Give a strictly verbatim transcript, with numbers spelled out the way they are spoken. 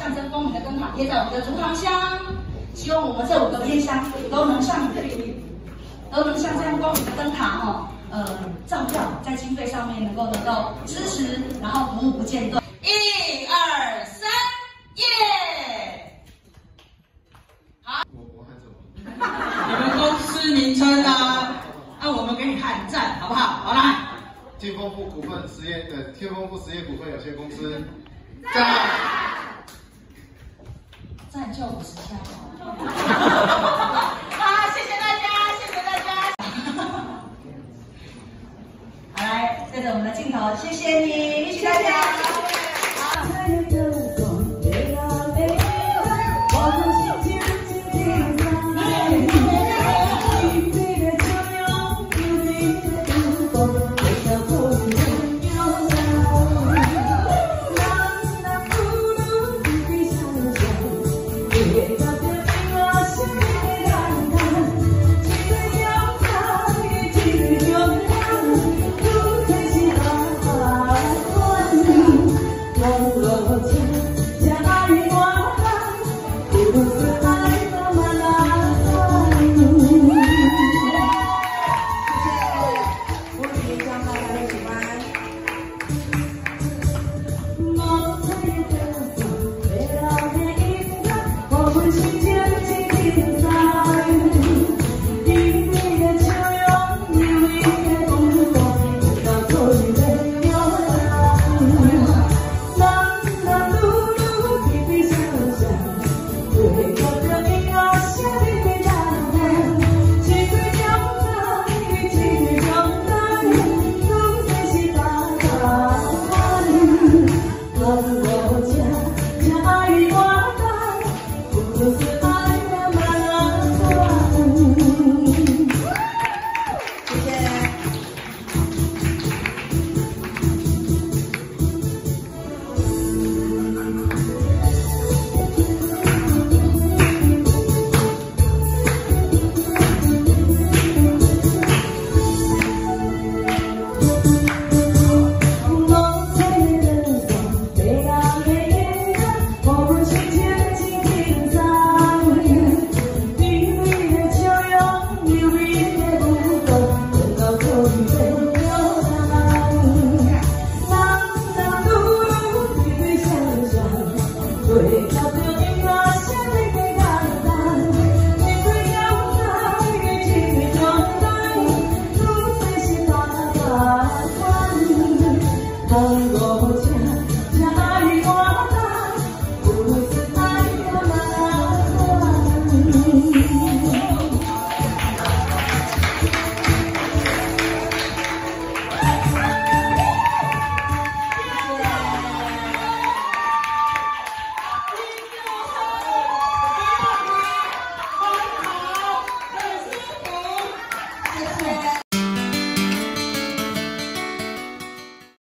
象征光明的灯塔贴在我们的竹堂乡，希望我们这五个偏乡都能像都能像这样光明的灯塔哦，呃，照耀在经费上面能够得到支持，然后服务不间断。一二三，耶！好， 我我喊什么？ 你们公司名称啊，那我们给你喊赞，好不好？好来。 天丰富股份实业呃，天丰富实业股份有限公司，赞， 赞就五十下。好，谢谢大家，谢谢大家。好，来对着我们的镜头，谢谢你，谢谢大家。对。